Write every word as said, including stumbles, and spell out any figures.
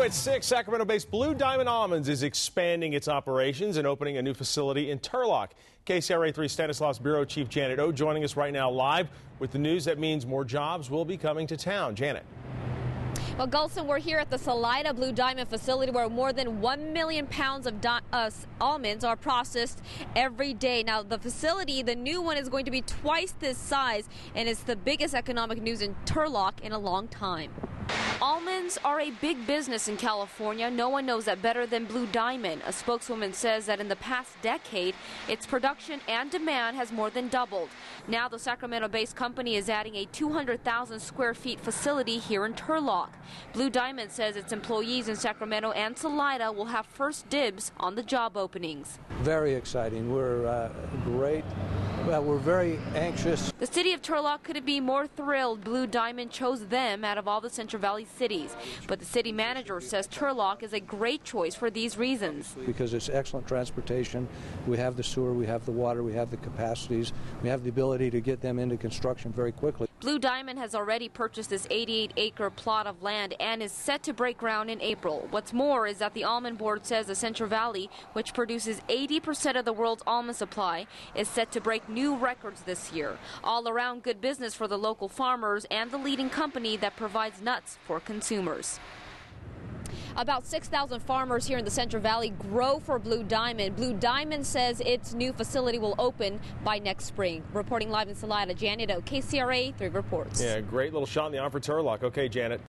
at six, Sacramento-based Blue Diamond Almonds is expanding its operations and opening a new facility in Turlock. K C R A three Stanislaus Bureau Chief Janet O joining us right now live with the news that means more jobs will be coming to town. Janet. Well, Gulson, we're here at the Salida Blue Diamond facility where more than one million pounds of uh, almonds are processed every day. Now, the facility, the new one, is going to be twice this size, and it's the biggest economic news in Turlock in a long time. Almonds are a big business in California. No one knows that better than Blue Diamond. A spokeswoman says that in the past decade, its production and demand has more than doubled. Now the Sacramento-based company is adding a two hundred thousand square feet facility here in Turlock. Blue Diamond says its employees in Sacramento and Salida will have first dibs on the job openings. Very exciting. We're uh, great. Well, we're very anxious. The city of Turlock couldn't be more thrilled. Blue Diamond chose them out of all the Central Valley cities. But the city manager says Turlock is a great choice for these reasons. Because it's excellent transportation. We have the sewer, we have the water, we have the capacities. We have the ability to get them into construction very quickly. Blue Diamond has already purchased this eighty-eight acre plot of land and is set to break ground in April. What's more is that the Almond Board says the Central Valley, which produces eighty percent of the world's almond supply, is set to break new records this year. All around good business for the local farmers and the leading company that provides nuts for consumers. About six thousand farmers here in the Central Valley grow for Blue Diamond. Blue Diamond says its new facility will open by next spring. Reporting live in Salida, Janet O, K C R A three reports. Yeah, great little shot in the arm for Turlock. Okay, Janet.